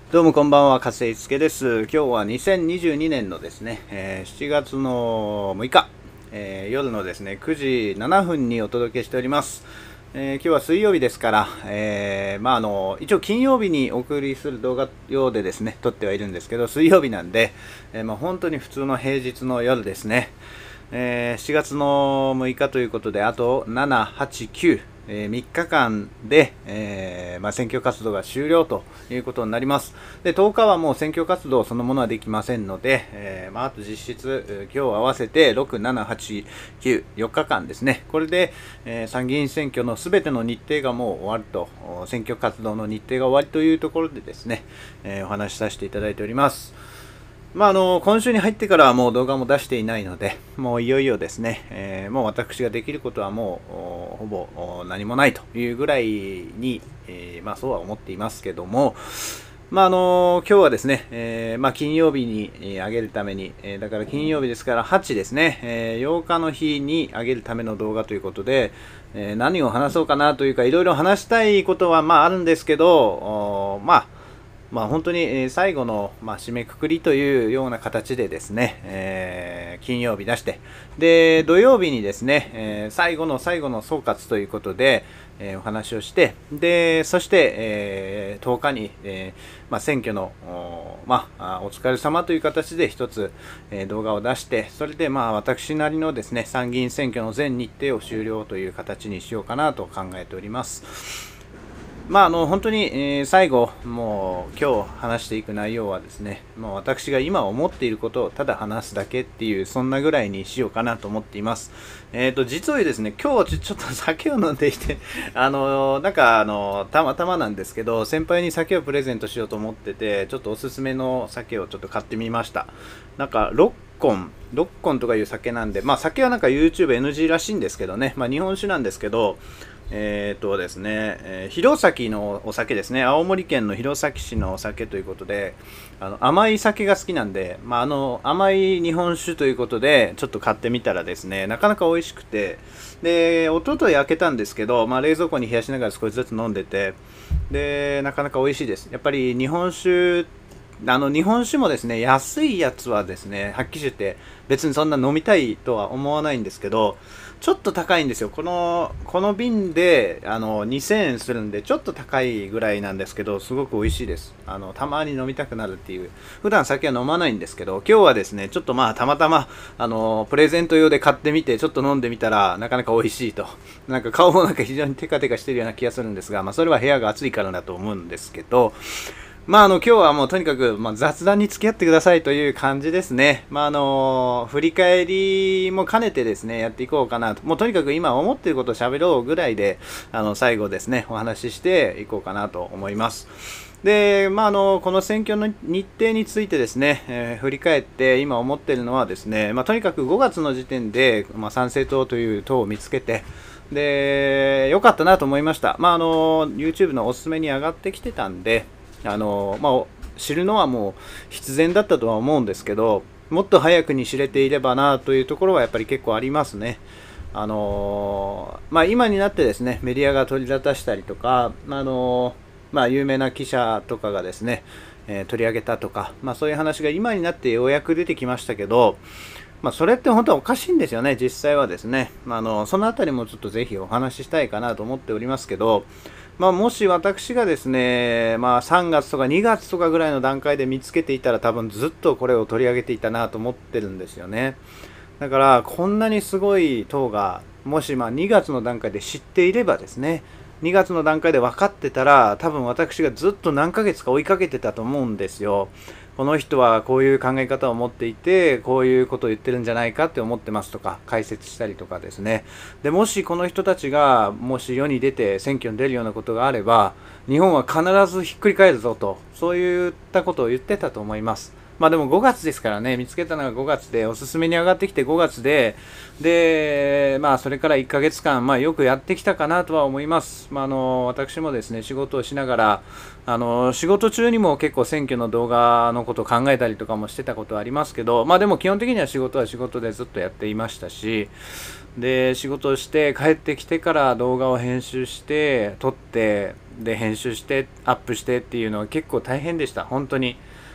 どうもこんばんは、加瀬介です。今日は2022年のですね、7月の6日、夜のですね、9時7分にお届けしております。今日は水曜日ですから、一応金曜日にお送りする動画用でですね、撮ってはいるんですけど、水曜日なんで、本当に普通の平日の夜ですね。7月の6日ということで、あと7、8、9、3日間で、選挙活動が終了ということになります。で、10日はもう選挙活動そのものはできませんので、あと実質、今日合わせて6、7、8、9、4日間ですね。これで、参議院選挙のすべての日程がもう終わると、選挙活動の日程が終わりというところでですね、お話しさせていただいております。今週に入ってからはもう動画も出していないので、もういよいよですね、もう私ができることはもうほぼ何もないというぐらいに、そうは思っていますけども、今日はですね、金曜日に上げるために、だから金曜日ですから8ですね、8日の日に上げるための動画ということで、何を話そうかなというか、いろいろ話したいことはあるんですけど、本当に最後の締めくくりというような形でですね、金曜日出して、で、土曜日にですね、最後の最後の総括ということで、お話をして、で、そして、10日に、選挙の、お疲れ様という形で一つ、動画を出して、それで私なりのですね、参議院選挙の全日程を終了という形にしようかなと考えております。本当に、最後、もう今日話していく内容はですね、もう私が今思っていることをただ話すだけっていう、そんなぐらいにしようかなと思っています。実はですね、今日ちょっと酒を飲んでいて、たまたまなんですけど、先輩に酒をプレゼントしようと思ってて、ちょっとおすすめの酒をちょっと買ってみました。ロッコンとかいう酒なんで、酒はYouTube NG らしいんですけどね、日本酒なんですけど、ですね、弘前のお酒ですね。青森県の弘前市のお酒ということで、甘い酒が好きなんで、甘い日本酒ということで、ちょっと買ってみたらですね、なかなか美味しくて、で、一昨日開けたんですけど、冷蔵庫に冷やしながら少しずつ飲んでて、で、なかなか美味しいです。やっぱり日本酒もですね、安いやつはですね、はっきり言って別にそんな飲みたいとは思わないんですけど、ちょっと高いんですよ。この瓶で、2000円するんで、ちょっと高いぐらいなんですけど、すごく美味しいです。たまに飲みたくなるっていう。普段酒は飲まないんですけど、今日はですね、ちょっとたまたま、プレゼント用で買ってみて、ちょっと飲んでみたら、なかなか美味しいと。顔も非常にテカテカしてるような気がするんですが、それは部屋が暑いからだと思うんですけど、今日はもうとにかく、雑談に付き合ってくださいという感じですね。振り返りも兼ねてですね、やっていこうかなと。もうとにかく今思っていることを喋ろうぐらいで、最後ですね、お話ししていこうかなと思います。で、この選挙の日程についてですね、振り返って今思っているのはですね、とにかく5月の時点で、参政党という党を見つけて、で、良かったなと思いました。YouTube のおすすめに上がってきてたんで、知るのはもう必然だったとは思うんですけど、もっと早くに知れていればなというところはやっぱり結構ありますね。今になってですね、メディアが取り沙汰したりとか、有名な記者とかがですね、取り上げたとか、そういう話が今になってようやく出てきましたけど、それって本当はおかしいんですよね、実際はですね。そのあたりもちょっとぜひお話ししたいかなと思っておりますけど、もし私がですね、3月とか2月とかぐらいの段階で見つけていたら多分ずっとこれを取り上げていたなと思ってるんですよね。だからこんなにすごい党がもし2月の段階で知っていればですね、2月の段階で分かってたら多分私がずっと何ヶ月か追いかけてたと思うんですよ。この人はこういう考え方を持っていて、こういうことを言ってるんじゃないかって思ってますとか、解説したりとかですね。で、もしこの人たちが、もし世に出て選挙に出るようなことがあれば、日本は必ずひっくり返るぞと、そういったことを言ってたと思います。でも5月ですからね、見つけたのが5月で、おすすめに上がってきて5月で、それから1ヶ月間、よくやってきたかなとは思います。私もですね、仕事をしながら、仕事中にも結構選挙の動画のことを考えたりとかもしてたことはありますけど、でも基本的には仕事は仕事でずっとやっていましたし、で、仕事をして帰ってきてから動画を編集して、撮って、 で編集してアップしてっていうのは結構大変でした。本当に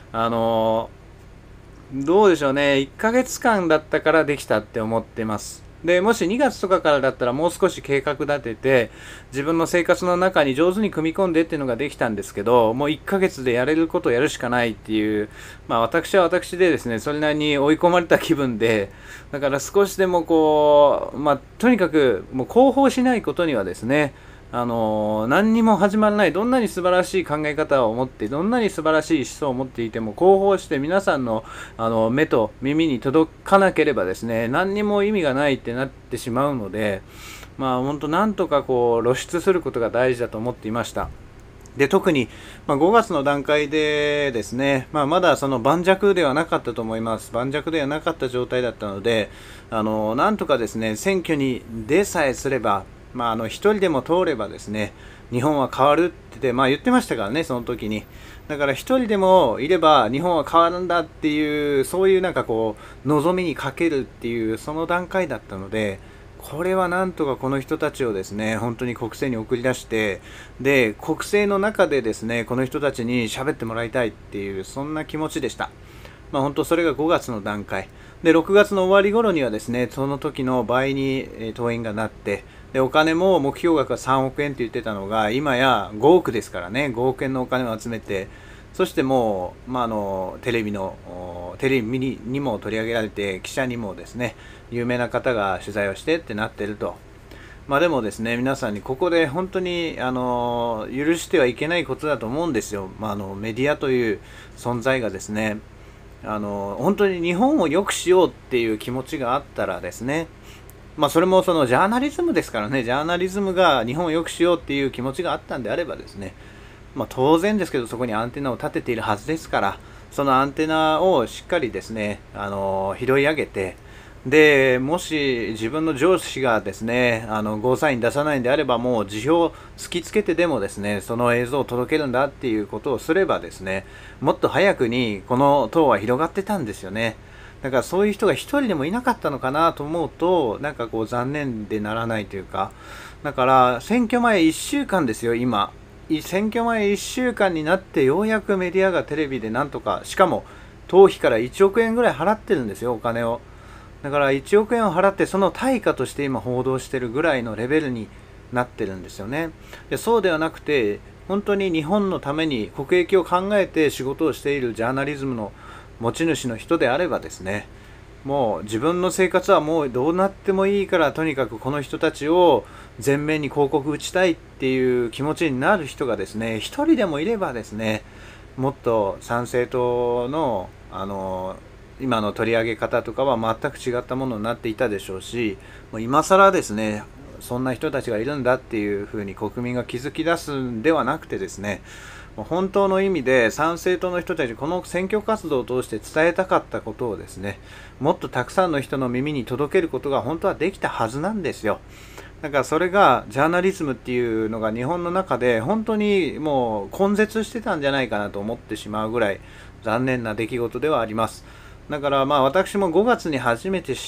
どうでしょうね、1ヶ月間だったからできたって思ってます。でもし2月とかからだったらもう少し計画立てて自分の生活の中に上手に組み込んでっていうのができたんですけど、もう1ヶ月でやれることをやるしかないっていう、私は私でですね、それなりに追い込まれた気分で、だから少しでもとにかくもう広報しないことにはですね、何にも始まらない。どんなに素晴らしい考え方を持って、どんなに素晴らしい思想を持っていても、広報して皆さんの目と耳に届かなければですね、何にも意味がないってなってしまうので、本当なんとか露出することが大事だと思っていました。で特に、5月の段階でですね、まだその盤石ではなかったと思います。盤石ではなかった状態だったので、なんとかですね、選挙に出さえすれば、一人でも通ればですね、日本は変わるって言ってましたからね、その時に。だから一人でもいれば日本は変わるんだっていう、そういう望みにかけるっていうその段階だったので、これはなんとかこの人たちをですね、本当に国政に送り出して、で国政の中でですね、この人たちに喋ってもらいたいっていう、そんな気持ちでした。本当それが5月の段階で、6月の終わり頃にはですね、その時の倍に党員がなって、でお金も目標額が3億円って言ってたのが今や5億ですからね。5億円のお金を集めて、そしてもう、テレビにも取り上げられて、記者にもですね、有名な方が取材をしてってなってると。でもですね、皆さんにここで本当に許してはいけないことだと思うんですよ。メディアという存在がですね、本当に日本を良くしようっていう気持ちがあったらですね、それもそのジャーナリズムですからね、ジャーナリズムが日本を良くしようっていう気持ちがあったんであればですね、当然ですけど、そこにアンテナを立てているはずですから、そのアンテナをしっかりですね、拾い上げて、でもし自分の上司がですね、ゴーサイン出さないんであれば、もう辞表を突きつけてでもですね、その映像を届けるんだっていうことをすればですね、もっと早くにこの党は広がってたんですよね。だからそういう人が一人でもいなかったのかなと思うと、残念でならないというか、だから選挙前1週間ですよ、今。選挙前1週間になってようやくメディアがテレビでなんとか、しかも党費から1億円ぐらい払ってるんですよ、お金を。だから1億円を払って、その対価として今報道してるぐらいのレベルになってるんですよね。でそうではなくて、本当に日本のために国益を考えて仕事をしているジャーナリズムの持ち主の人であればですね、もう自分の生活はもうどうなってもいいから、とにかくこの人たちを前面に広告打ちたいっていう気持ちになる人がですね、一人でもいればですね、もっと参政党の今の取り上げ方とかは全く違ったものになっていたでしょうし、もう今更ですね、そんな人たちがいるんだっていうふうに国民が気づき出すんではなくてですね、本当の意味で参政党の人たち、この選挙活動を通して伝えたかったことをですね、もっとたくさんの人の耳に届けることが本当はできたはずなんですよ。だからそれがジャーナリズムっていうのが日本の中で本当にもう根絶してたんじゃないかなと思ってしまうぐらい残念な出来事ではあります。だから私も5月に初めて知って、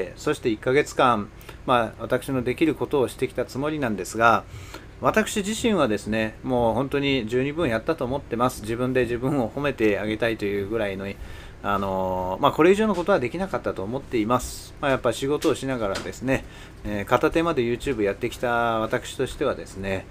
そして1ヶ月間、私のできることをしてきたつもりなんですが、私自身はですね、もう本当に十二分やったと思ってます。自分で自分を褒めてあげたいというぐらいの、これ以上のことはできなかったと思っています。やっぱ仕事をしながらですね、片手まで YouTube やってきた私としてはですね、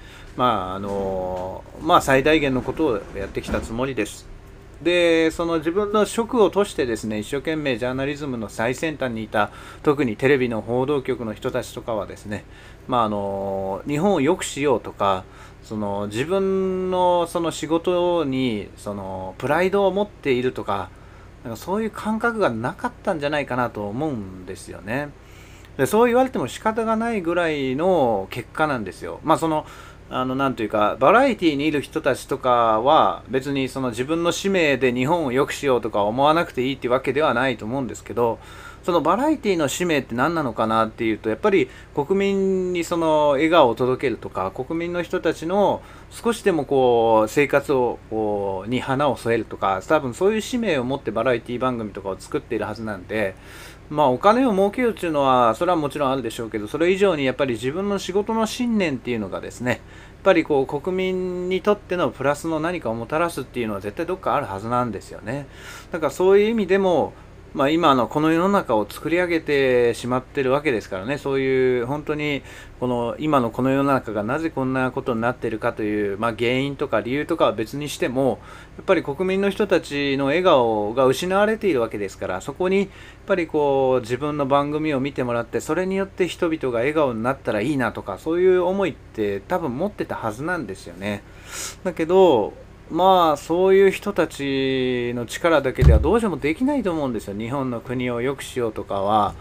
最大限のことをやってきたつもりです。でその自分の職をとしてですね、一生懸命ジャーナリズムの最先端にいた、特にテレビの報道局の人たちとかはですね、日本を良くしようとか、自分のその仕事にプライドを持っているとか、そういう感覚がなかったんじゃないかなと思うんですよね。でそう言われても仕方がないぐらいの結果なんですよ。なんというか、バラエティにいる人たちとかは別にその自分の使命で日本を良くしようとか思わなくていいっていうわけではないと思うんですけど、そのバラエティの使命って何なのかなっていうと、やっぱり国民にその笑顔を届けるとか、国民の人たちの少しでも生活に花を添えるとか、多分そういう使命を持ってバラエティ番組とかを作っているはずなんで、お金を儲けようっていうのはそれはもちろんあるでしょうけど、それ以上にやっぱり自分の仕事の信念っていうのがですね、 ぱりこう国民にとってのプラスの何かをもたらすっていうのは絶対どっかあるはずなんですよね。だからそういう意味でも、今のこの世の中を作り上げてしまってるわけですからね。そういう本当に今のこの世の中がなぜこんなことになっているかという、原因とか理由とかは別にしても、やっぱり国民の人たちの笑顔が失われているわけですから、そこにやっぱり自分の番組を見てもらって、それによって人々が笑顔になったらいいなとか、そういう思いって多分持ってたはずなんですよね。だけどそういう人たちの力だけではどうしてもできないと思うんですよ。日本の国を良くしようとかは、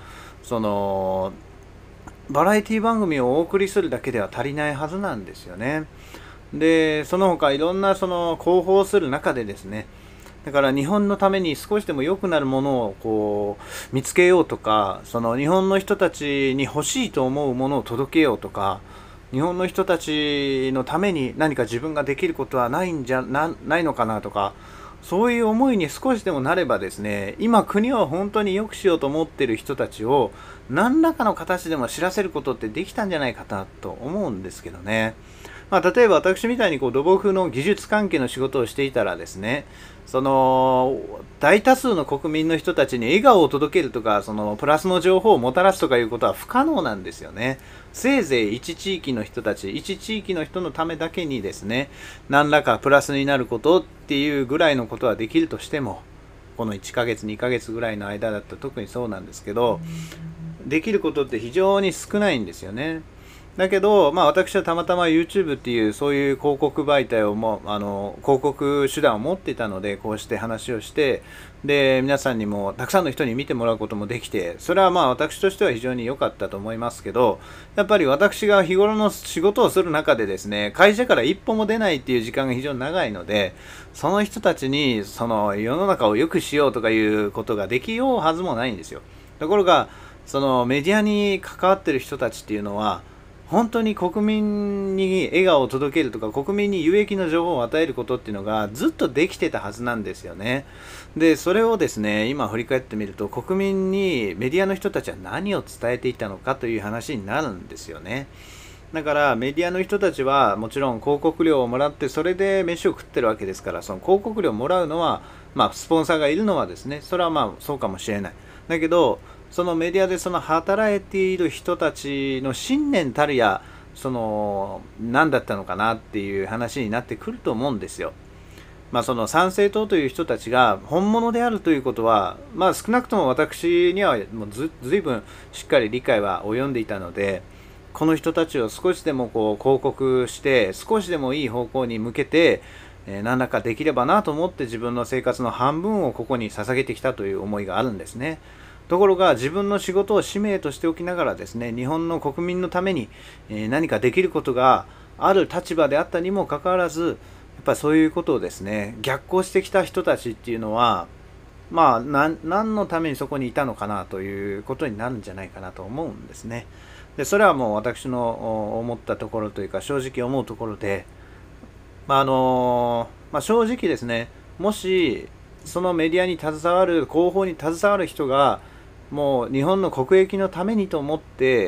バラエティ番組をお送りするだけでは足りないはずなんですよね。で、その他いろんな広報する中でですね、だから日本のために少しでも良くなるものを見つけようとか、日本の人たちに欲しいと思うものを届けようとか、日本の人たちのために何か自分ができることはないのかなとか、そういう思いに少しでもなればですね、今国を本当に良くしようと思っている人たちを何らかの形でも知らせることってできたんじゃないかなと思うんですけどね。例えば私みたいに土木の技術関係の仕事をしていたらですね、大多数の国民の人たちに笑顔を届けるとか、プラスの情報をもたらすとかいうことは不可能なんですよね。せいぜい一地域の人たち、一地域の人のためだけにですね、何らかプラスになることっていうぐらいのことはできるとしても、この1ヶ月、2ヶ月ぐらいの間だったら特にそうなんですけど、できることって非常に少ないんですよね。だけど、私はたまたま YouTube っていうそういう広告媒体を広告手段を持っていたので、こうして話をして、で、皆さんにもたくさんの人に見てもらうこともできて、それは私としては非常に良かったと思いますけど、やっぱり私が日頃の仕事をする中でですね、会社から一歩も出ないっていう時間が非常に長いので、その人たちに世の中を良くしようとかいうことができようはずもないんですよ。ところが、メディアに関わってる人たちっていうのは、本当に国民に笑顔を届けるとか、国民に有益な情報を与えることっていうのがずっとできてたはずなんですよね。で、それをですね、今振り返ってみると、国民にメディアの人たちは何を伝えていたのかという話になるんですよね。だからメディアの人たちはもちろん広告料をもらって、それで飯を食ってるわけですから、その広告料をもらうのは、スポンサーがいるのはですね、それはそうかもしれない。だけど、そのメディアで働いている人たちの信念たるや、何だったのかなっていう話になってくると思うんですよ。参政党という人たちが本物であるということは、少なくとも私にはもうずいぶんしっかり理解は及んでいたので、この人たちを少しでも広告して、少しでもいい方向に向けて、何らかできればなと思って自分の生活の半分をここに捧げてきたという思いがあるんですね。ところが自分の仕事を使命としておきながらですね、日本の国民のために何かできることがある立場であったにもかかわらず、やっぱりそういうことをですね、逆行してきた人たちっていうのは、何のためにそこにいたのかなということになるんじゃないかなと思うんですね。で、それはもう私の思ったところというか、正直思うところで、正直ですね、もしそのメディアに携わる、広報に携わる人がもう日本の国益のためにと思って、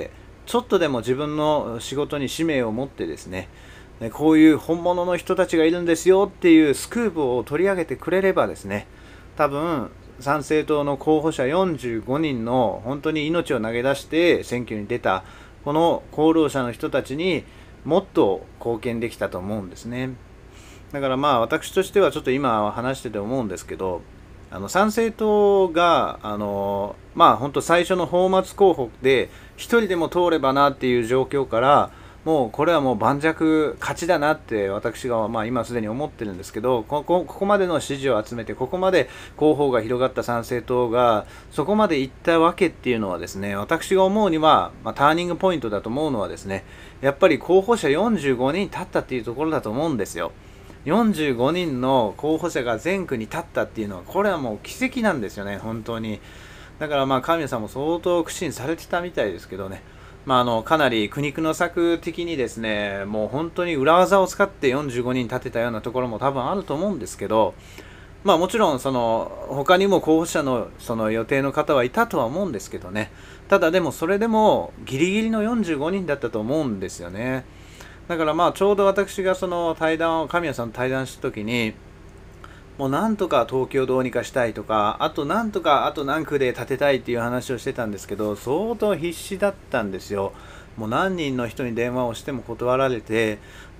ちょっとでも自分の仕事に使命を持ってですね、こういう本物の人たちがいるんですよっていうスクープを取り上げてくれればですね、多分参政党の候補者45人の本当に命を投げ出して選挙に出たこの功労者の人たちにもっと貢献できたと思うんですね。だから私としてはちょっと今話してて思うんですけど、参政党が本当最初の泡沫候補で一人でも通ればなっていう状況から、もうこれはもう盤石勝ちだなって私が今すでに思ってるんですけど、ここまでの支持を集めて、ここまで候補が広がった参政党がそこまでいったわけっていうのはですね、私が思うには、ターニングポイントだと思うのはですね、やっぱり候補者45人立ったっていうところだと思うんですよ。45人の候補者が全区に立ったっていうのは、これはもう奇跡なんですよね、本当に。だから神谷さんも相当苦心されてたみたいですけどね、かなり苦肉の策的にですね、もう本当に裏技を使って45人立てたようなところも多分あると思うんですけど、もちろん他にも候補者の予定の方はいたとは思うんですけどね、ただでもそれでもギリギリの45人だったと思うんですよね。 だからまあちょうど私がその神谷さんと対談した時に、もうなんとか東京どうにかしたいとか、あとなんとかあと何区で建てたいっていう話をしてたんですけど、相当必死だったんですよ。もう何人の人に電話をしても断られて、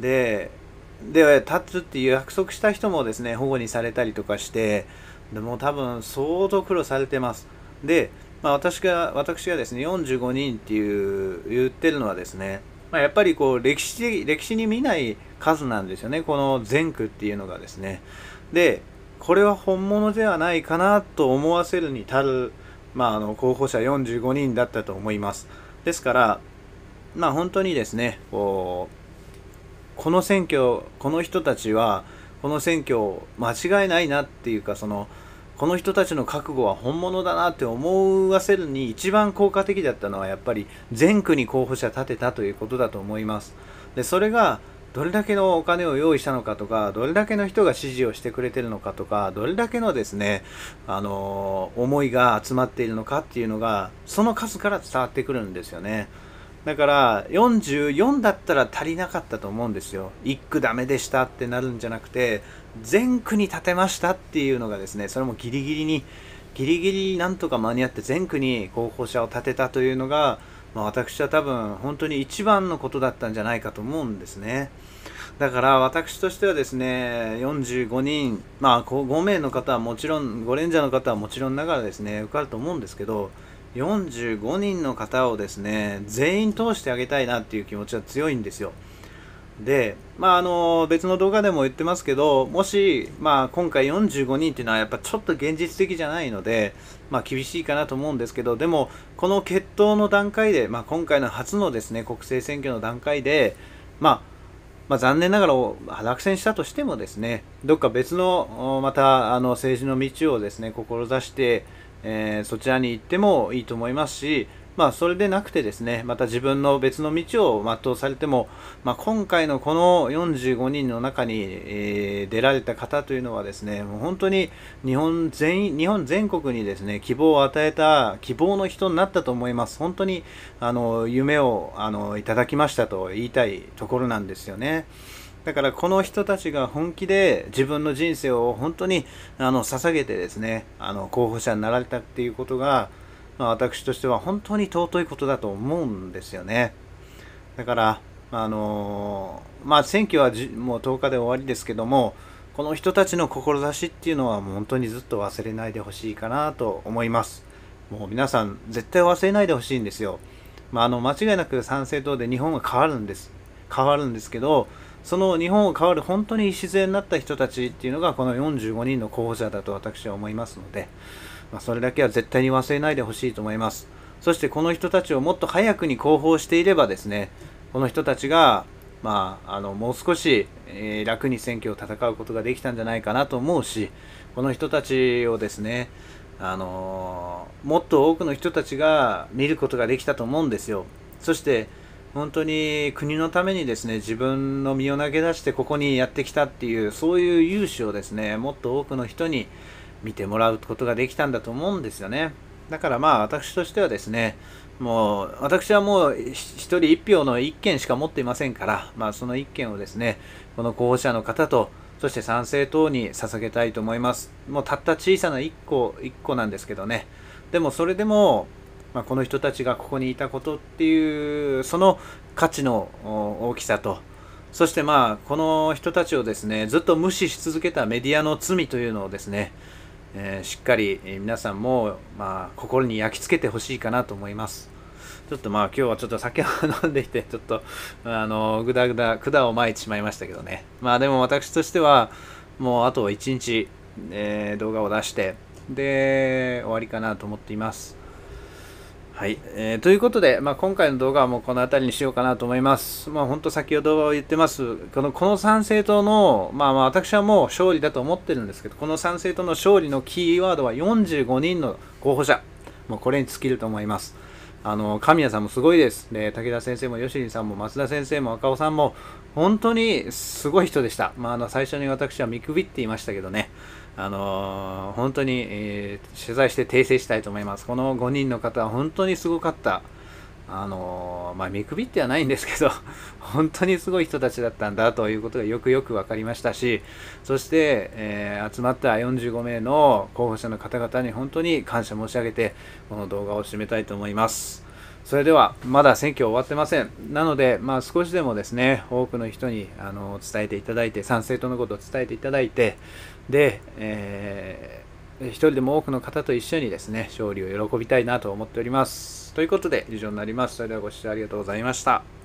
立つっていう約束した人もですね、保護にされたりとかして、でもう多分相当苦労されてます。で、まあ、私がですね、45人って言ってるのはですね、まあ、やっぱりこう歴史に見ない数なんですよね、この全区っていうのがですね。で、これは本物ではないかなと思わせるに足る、まあ、候補者45人だったと思います。ですから、まあ、本当にですね、この選挙、この人たちは、この選挙間違いないなっていうか、この人たちの覚悟は本物だなって思わせるに一番効果的だったのはやっぱり全区に候補者立てたということだと思います。で、それがどれだけのお金を用意したのかとか、どれだけの人が支持をしてくれてるのかとか、どれだけのですね、思いが集まっているのかっていうのが、その数から伝わってくるんですよね。だから44だったら足りなかったと思うんですよ。1区ダメでしたってなるんじゃなくて、全区に立てましたっていうのがですね、それもギリギリなんとか間に合って全区に候補者を立てたというのが、まあ、私は多分本当に一番のことだったんじゃないかと思うんですね。だから私としてはですね、45人、まあ5名の方はもちろん、5レンジャーの方はもちろんながらですね、受かると思うんですけど、45人の方をですね、全員通してあげたいなっていう気持ちは強いんですよ。で、まあ、別の動画でも言ってますけど、もし、まあ、今回45人っていうのはやっぱちょっと現実的じゃないので、まあ、厳しいかなと思うんですけど、でも、この決闘の段階で、まあ、今回の初のですね、国政選挙の段階で、まあ、残念ながら落選したとしてもですね、どっか別の、また政治の道をですね、志して、そちらに行ってもいいと思いますし、まあ、それでなくてですね、また自分の別の道を全うされても、まあ、今回のこの45人の中に、出られた方というのはですね、もう本当に日本全国にですね、希望を与えた希望の人になったと思います。本当に夢をいただきましたと言いたいところなんですよね。だからこの人たちが本気で自分の人生を本当に捧げてですね、候補者になられたっていうことが、まあ、私としては本当に尊いことだと思うんですよね。だから、まあ、選挙はもう10日で終わりですけども、この人たちの志っていうのは本当にずっと忘れないでほしいかなと思います。もう皆さん絶対忘れないでほしいんですよ。まあ、間違いなく参政党で日本は変わるんですけど、その日本を変わる本当に礎になった人たちっていうのがこの45人の候補者だと私は思いますので、まあ、それだけは絶対に忘れないでほしいと思います。そしてこの人たちをもっと早くに広報していればですね、この人たちが、まあ、もう少し、楽に選挙を戦うことができたんじゃないかなと思うし、この人たちをですね、もっと多くの人たちが見ることができたと思うんですよ。そして本当に国のためにですね、自分の身を投げ出してここにやってきたっていう、そういう勇姿をですね、もっと多くの人に見てもらうことができたんだと思うんですよね。だからまあ私としてはですね、もう私はもう一人一票の一件しか持っていませんから、まあその一件をですね、この候補者の方と、そして参政党に捧げたいと思います。もうたった小さな一個なんですけどね。でもそれでも、まあ、この人たちがここにいたことっていうその価値の大きさと、そしてまあこの人たちをですねずっと無視し続けたメディアの罪というのをですね、しっかり皆さんもまあ心に焼き付けてほしいかなと思います。ちょっとまあ今日はちょっと酒を飲んでいてちょっとぐだぐだ管を巻いてしまいましたけどね。まあでも私としてはもうあと1日、動画を出してで終わりかなと思っています。はい、ということで、まあ、今回の動画はもうこの辺りにしようかなと思います。まあ、本当先ほど言ってます、この参政党の、まあ私はもう勝利だと思ってるんですけど、この参政党の勝利のキーワードは45人の候補者、もうこれに尽きると思います。神谷さんもすごいです。で、武田先生も吉林さんも松田先生も赤尾さんも本当にすごい人でした。まあ、最初に私は見くびっていましたけどね。本当に、取材して訂正したいと思います。この5人の方は本当にすごかった。 見くびってはないんですけど本当にすごい人たちだったんだということがよく分かりましたし、そして、集まった45名の候補者の方々に本当に感謝申し上げて、この動画を締めたいと思います。それではまだ選挙終わってません。なので、少しでもですね、多くの人に伝えていただいて、参政党のことを伝えていただいて、で、一人でも多くの方と一緒にですね、勝利を喜びたいなと思っております。ということで以上になります。それではご視聴ありがとうございました。